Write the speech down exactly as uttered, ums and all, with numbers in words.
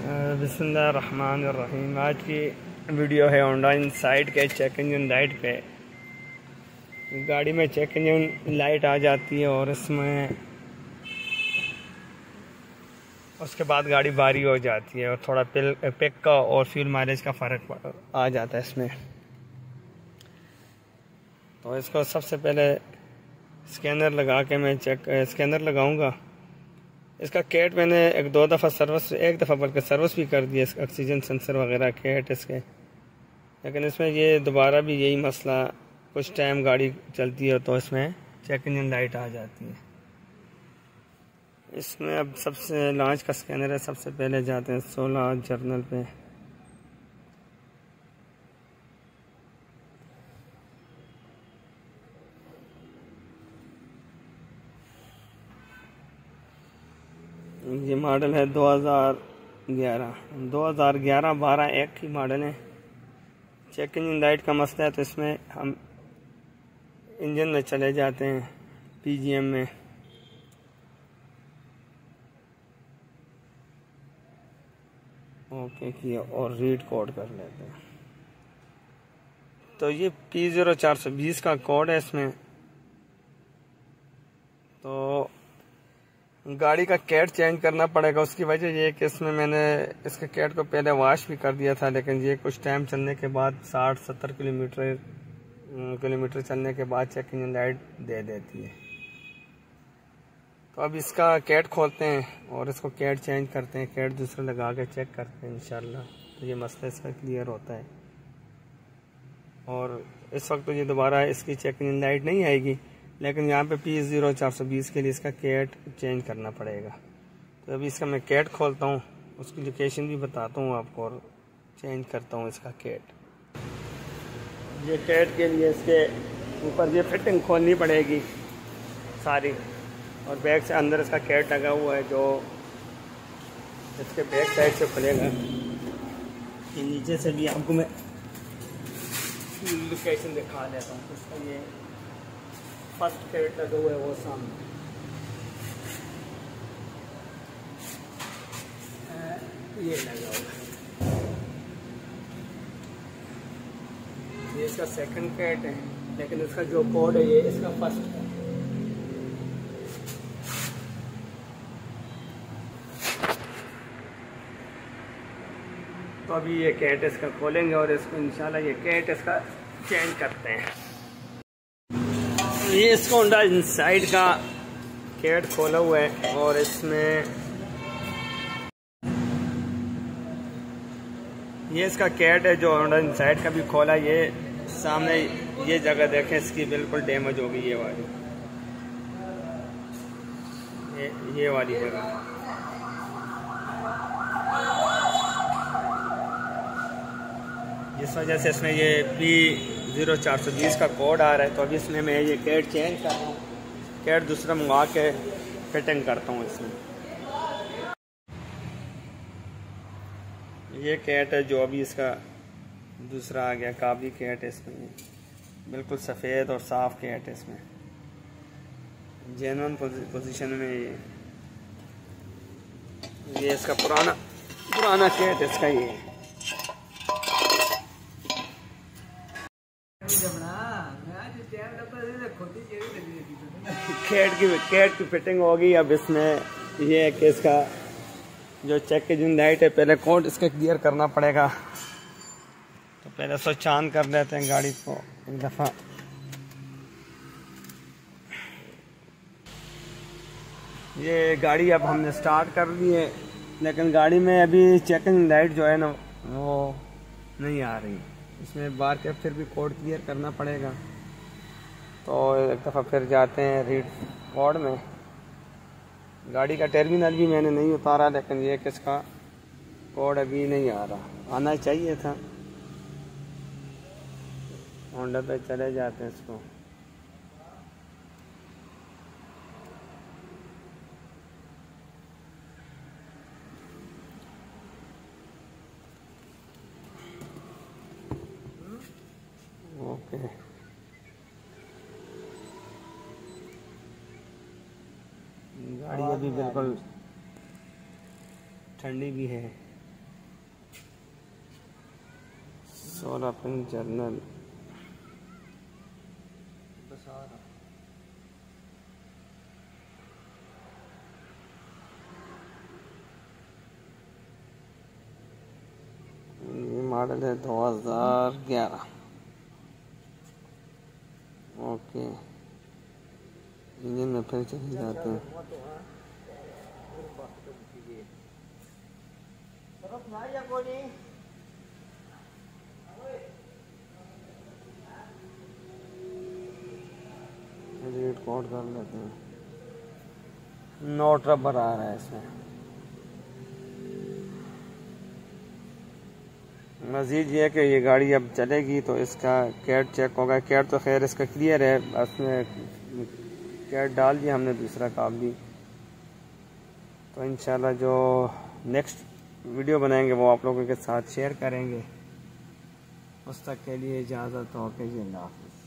बिस्मिल्लाहिर्रहमानिर्रहीम। आज की वीडियो है होंडा इनसाइट के चेक इंजन लाइट पे। गाड़ी में चेक इंजन लाइट आ जाती है और इसमें उसके बाद गाड़ी भारी हो जाती है और थोड़ा पिल पिक का और फ्यूल माइलेज का फ़र्क आ जाता है इसमें। तो इसको सबसे पहले स्कैनर लगा के मैं चेक स्कैनर लगाऊंगा। इसका केट मैंने एक दो दफ़ा सर्विस एक दफ़ा बल्कि सर्विस भी कर दिया, ऑक्सीजन सेंसर वगैरह केट इसके। लेकिन इसमें ये दोबारा भी यही मसला, कुछ टाइम गाड़ी चलती है तो इसमें चेक इंजन लाइट आ जाती है। इसमें अब सबसे लॉन्च का स्कैनर है। सबसे पहले जाते हैं सोलह जर्नल पे। ये मॉडल है दो हज़ार ग्यारह दो हज़ार ग्यारह बारह एक की मॉडल है। चेक इंजन लाइट का मसला है तो इसमें हम इंजन में चले जाते हैं, पीजीएम में। ओके किया और रीड कोड कर लेते हैं। तो ये पी ज़ीरो चार सौ बीस का कोड है इसमें। तो गाड़ी का कैट चेंज करना पड़ेगा। उसकी वजह ये है कि इसमें मैंने इसके कैट को पहले वॉश भी कर दिया था, लेकिन ये कुछ टाइम चलने के बाद साठ सत्तर किलोमीटर किलोमीटर चलने के बाद चेक इंजन लाइट दे देती है। तो अब इसका कैट खोलते हैं और इसको कैट चेंज करते हैं, कैट दूसरा लगा के चेक करते हैं इंशाल्लाह। तो ये मसला इसका क्लियर होता है और इस वक्त तो ये दोबारा इसकी चेक इंजन लाइट नहीं आएगी, लेकिन यहाँ पे पी ज़ीरो चार सौ बीस के लिए इसका कैट चेंज करना पड़ेगा। तो अभी इसका मैं कैट खोलता हूँ, उसकी लोकेशन भी बताता हूँ आपको और चेंज करता हूँ इसका कैट। ये कैट के लिए इसके ऊपर ये फिटिंग खोलनी पड़ेगी सारी, और बैक से अंदर इसका कैट लगा हुआ है जो इसके बैक साइड से खुलेगा। ये नीचे से भी आपको मैं लोकेशन दिखा देता हूँ। इसका ये फर्स्ट कैट लगा हुआ है वो सामने, ये लगा हुआ है। ये इसका सेकंड कैट है, लेकिन इसका जो कोड है ये इसका फर्स्ट है। तो अभी ये कैट इसका खोलेंगे और इसको इंशाल्लाह ये कैट इसका चेंज करते हैं। ये इसको होंडा इनसाइड का कैट खोला हुआ है और इसमें ये इसका कैट है जो होंडा इनसाइड का भी खोला। ये सामने ये जगह देखें, इसकी बिल्कुल डैमेज हो गई ये वाली, ये ये वाली जगह। जिस वजह से इसमें ये पी ज़ीरो चार सौ बीस का कोड आ रहा है। तो अभी इसमें मैं ये कैट चेंज कर रहा हूँ, कैट दूसरा मंगवा के फिटिंग करता हूँ इसमें। ये कैट है जो अभी इसका दूसरा आ गया, काबली कैट है इसमें, बिल्कुल सफ़ेद और साफ कैट है इसमें, जेन्युइन पोजीशन में। ये ये इसका पुराना पुराना कैट इसका ये है। कैट की कैट की फिटिंग होगी। अब इसमें ये है कि इसका जो चेक इंजन लाइट है, पहले कोड इसका क्लियर करना पड़ेगा। तो पहले स्विच ऑन कर लेते हैं गाड़ी को एक दफ़ा। ये गाड़ी अब हमने स्टार्ट कर ली है, लेकिन गाड़ी में अभी चेक इंजन लाइट जो है ना वो नहीं आ रही। इसमें बार के फिर भी कोड क्लियर करना पड़ेगा। तो एक दफ़ा फिर जाते हैं रीड कोड में। गाड़ी का टर्मिनल भी मैंने नहीं उतारा, लेकिन ये किसका कोड अभी नहीं आ रहा, आना चाहिए था। होंडा पे चले जाते हैं इसको। ओके, गाड़ी अभी बिल्कुल ठंडी भी है। सोलह पिन जर्नल ये मॉडल है दो हज़ार ग्यारह। ओके, इंजन में फिर चले जाते हैं। रीड कोड कर लेते हैं। नोट रबर आ रहा है इसमें। मज़ीद ये है कि ये गाड़ी अब चलेगी तो इसका कैट चेक होगा। कैट तो खैर इसका क्लियर है, उसमें कैट डाल दिया हमने दूसरा काम भी। तो इंशाल्लाह जो नेक्स्ट वीडियो बनाएंगे वो आप लोगों के साथ शेयर करेंगे। उस तक के लिए इजाज़त हो के जी, अल्लाह हाफ़िज़।